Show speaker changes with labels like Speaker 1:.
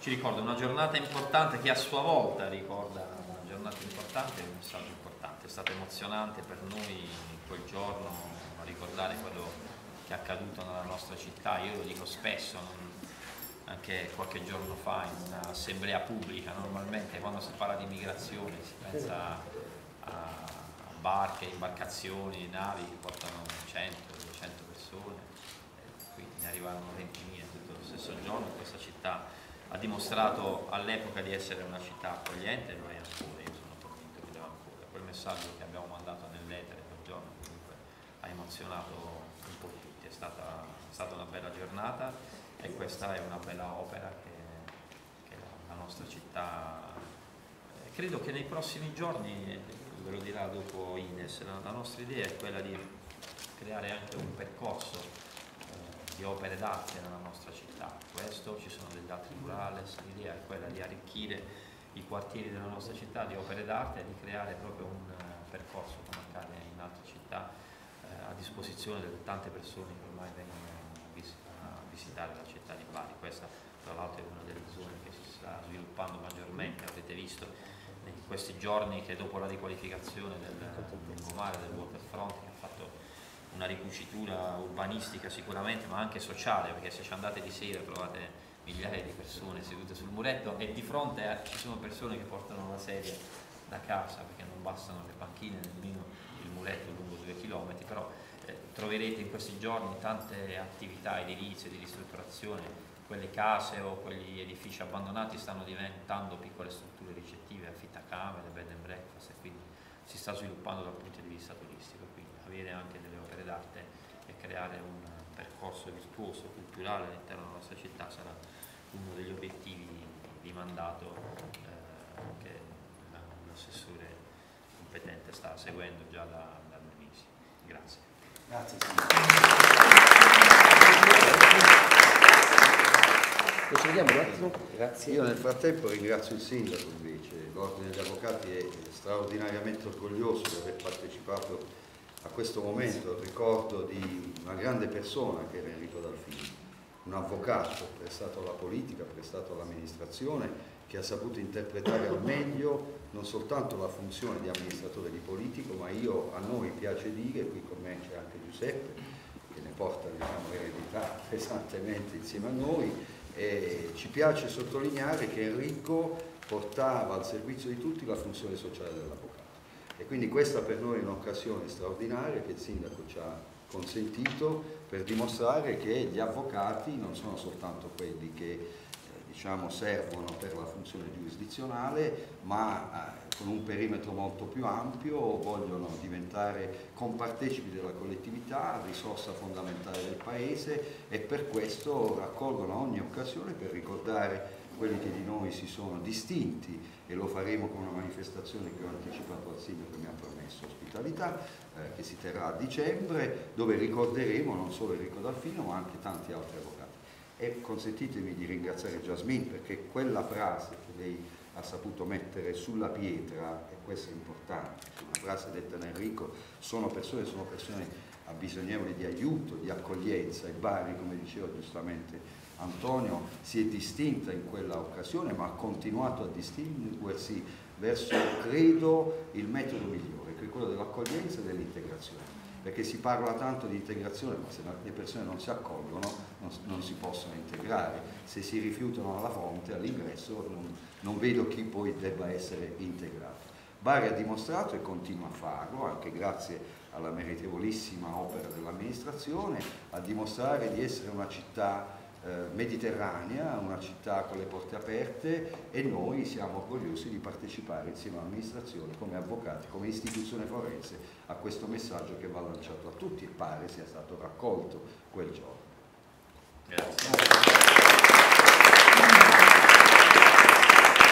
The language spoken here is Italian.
Speaker 1: ci ricorda una giornata importante che a sua volta ricorda una giornata importante e un messaggio importante. È stato emozionante per noi quel giorno ricordare quello che è accaduto nella nostra città. Io lo dico spesso, anche qualche giorno fa in un'assemblea pubblica, normalmente quando si parla di immigrazione si pensa a barche, imbarcazioni, navi che portano 100-200 persone, quindi ne arrivarono 20.000 tutto lo stesso giorno. Questa città ha dimostrato all'epoca di essere una città accogliente e lo è ancora, io sono convinto che lo è ancora. Quel messaggio che abbiamo mandato nell'etere quel giorno comunque ha emozionato un po' tutti, è stata una bella giornata e questa è una bella opera che la nostra città, credo che nei prossimi giorni, ve lo dirà dopo Ines, la nostra idea è quella di creare anche un percorso di opere d'arte nella nostra città. Questo, ci sono degli altri murales, l'idea è quella di arricchire i quartieri della nostra città di opere d'arte e di creare proprio un percorso, come accade in altre città, a disposizione delle tante persone che ormai vengono a visitare la città di Bari. Questa tra l'altro è una delle zone che si sta sviluppando maggiormente. Avete visto in questi giorni che dopo la riqualificazione del lungomare, del waterfront, che ha fatto una ricucitura urbanistica sicuramente, ma anche sociale, perché se ci andate di sera trovate migliaia di persone sedute sul muretto e di fronte ci sono persone che portano la sedia da casa perché non bastano le panchine, nemmeno il muretto lungo 2 chilometri. Però troverete in questi giorni tante attività edilizie di ristrutturazione. Quelle case o quegli edifici abbandonati stanno diventando piccole strutture ricettive, affittacamere, bed and breakfast, e quindi si sta sviluppando dal punto di vista turistico. Quindi avere anche delle opere d'arte e creare un percorso virtuoso, culturale all'interno della nostra città sarà uno degli obiettivi di mandato che l'assessore competente sta seguendo già da 2 mesi. Grazie.
Speaker 2: Grazie. Procediamo un attimo. Grazie.
Speaker 3: Io nel frattempo ringrazio il sindaco invece, l'Ordine degli Avvocati è straordinariamente orgoglioso di aver partecipato a questo momento, al ricordo di una grande persona che era Enrico Dalfini, un avvocato prestato alla politica, prestato all'amministrazione, che ha saputo interpretare al meglio non soltanto la funzione di amministratore di politico, ma a noi piace dire, qui con me c'è anche Giuseppe, che ne porta l'eredità pesantemente insieme a noi, e ci piace sottolineare che Enrico portava al servizio di tutti la funzione sociale dell'avvocato. E quindi questa per noi è un'occasione straordinaria che il sindaco ci ha consentito per dimostrare che gli avvocati non sono soltanto quelli che servono per la funzione giurisdizionale, ma con un perimetro molto più ampio vogliono diventare compartecipi della collettività, risorsa fondamentale del Paese, e per questo raccolgono ogni occasione per ricordare quelli che di noi si sono distinti, e lo faremo con una manifestazione che ho anticipato al sindaco che mi ha permesso ospitalità, che si terrà a dicembre, dove ricorderemo non solo Enrico Dalfino ma anche tanti altri avvocati. E consentitemi di ringraziare Jasmine, perché quella frase che lei ha saputo mettere sulla pietra, e questo è importante, una frase detta da Enrico, sono persone abbisognevoli di aiuto, di accoglienza, e Bari, come diceva giustamente Antonio, si è distinta in quella occasione, ma ha continuato a distinguersi verso, credo, il metodo migliore, che è quello dell'accoglienza e dell'integrazione. Perché si parla tanto di integrazione, ma se le persone non si accolgono non si possono integrare. Se si rifiutano alla fonte, all'ingresso, non vedo chi poi debba essere integrato. Bari ha dimostrato e continua a farlo, anche grazie alla meritevolissima opera dell'amministrazione, a dimostrare di essere una città mediterranea, una città con le porte aperte, e noi siamo orgogliosi di partecipare insieme all'amministrazione, come avvocati, come istituzione forense, a questo messaggio che va lanciato a tutti e pare sia stato raccolto quel giorno.
Speaker 1: Grazie.